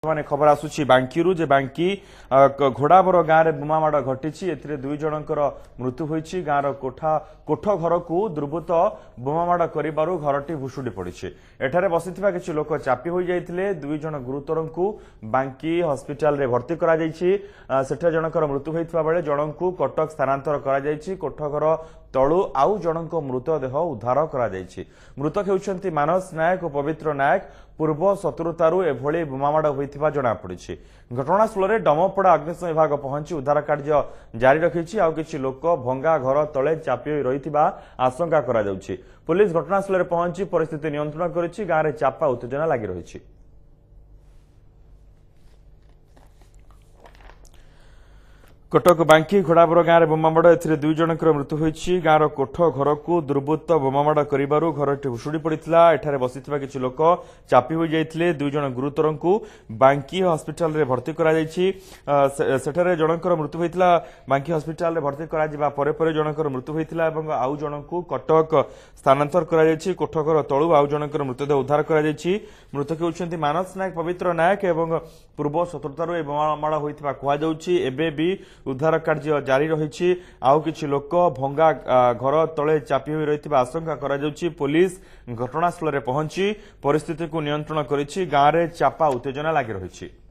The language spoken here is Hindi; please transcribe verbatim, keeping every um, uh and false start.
बर्तमान खबर आसुची बांकीरू जे बांकी घोड़ाबर गाँव में बोमामाड़ घटी ए दुई जनकर मृत्यु होती गाँव कोठा कोठ घर को दुर्बृत्त बोमामाड़ कर घरटी भुशुड़ी पड़ी एठारे बसी किसी लोक चापी हो जाते दुई जन गुरुतर को बांकी हस्पिटाल रे भर्ती कर जनकर मृत्यु होता बेले जन को कटक स्थानांतर कर कोठ घर तलु आउ जनक मृतदेह उद्धार करा जायछि। मृतक हेउछन्ति मानस नायक और पवित्र नायक पूर्व शत्रुतारू एभली बोमामाड़ होइथिबा जणा पड़िछि। घटनास्थल में डमपड़ा अग्निशम विभाग पहुंची उद्धार कार्य जारी रखिछि। आउ किछि लोक भंगा घर तले चापी रहिथिबा आशंका करा जाउछि। पुलिस घटनास्थल में पहुंची परिस्थिति नियंत्रण करिछि। गाँव में चापा उत्तेजना लागि रहिछि। कटक बांकी घोड़ाबर गाँव में बोमामाड़ ए दुई जनकर मृत्यु होती गाँव कोठ घर को दुर्बृत्त बोमामाड़ कर घरटी भुशुड़ी पड़ा एठारे बसी किसी लोक चापी हो जाते दुई जन गुरुतर को बांकी हस्पिटाल रे भर्ती कर जनकर मृत्यु होता बांकी हस्पिटाल रे भर्ती कर जनकर मृत्यु होता आउ जन को कटक स्थानांतर कर कोठ घर तलु आउ जनकर मृतदेह उद्धार कर मृतक होती मानस नायक पवित्र नायक एवं पूर्व शत्रुतारू बोमामाड़ होता कहुच्छी उद्धार कार्य जारी रही। आउ किछि लोक भंगा घर तले चापी हो रही आशंका करा जाउछि। पुलिस घटनास्थल में पहुंची परिस्थिति को नियंत्रण करिछि। गाँव में चापा उत्तेजना लागि रही।